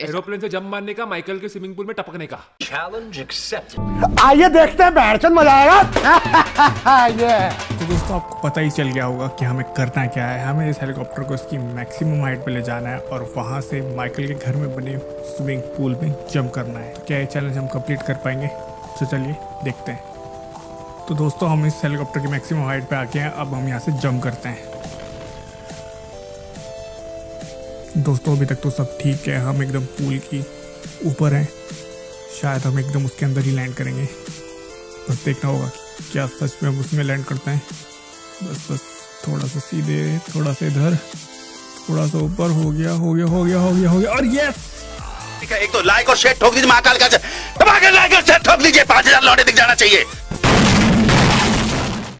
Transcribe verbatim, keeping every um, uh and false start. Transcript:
Aeroplane से jump मारने का, माइकल के स्विमिंग पूल में टपकने का। Challenge accepted. आइए देखते हैं, बैठ मजा आएगा। ये तो दोस्तों आपको पता ही चल गया होगा कि हमें करना क्या है। हमें इस हेलीकॉप्टर को इसकी मैक्सिमम हाइट पे ले जाना है और वहाँ से माइकल के घर में बने स्विमिंग पूल में जंप करना है। तो क्या ये चैलेंज हम कंप्लीट कर पाएंगे? तो चलिए देखते हैं। तो दोस्तों हम इस हेलीकॉप्टर की मैक्सिमम हाइट पे आके हैं। अब हम यहाँ से जंप करते हैं। दोस्तों अभी तक तो सब ठीक है, हम एकदम पूल की ऊपर हैं। शायद हम एकदम उसके अंदर ही लैंड करेंगे। बस देखना होगा कि क्या सच में हम उसमें लैंड करते हैं। बस बस थोड़ा सा सीधे, थोड़ा सा इधर, थोड़ा सा ऊपर। हो गया हो गया हो गया हो गया हो गया और यस! एक तो लाइक और शेयर ठोक दीजिए, महाकाल का धमाकेदार लाइक और शेयर ठोक दीजिए। पांच हजार लौटे दिख जाना चाहिए।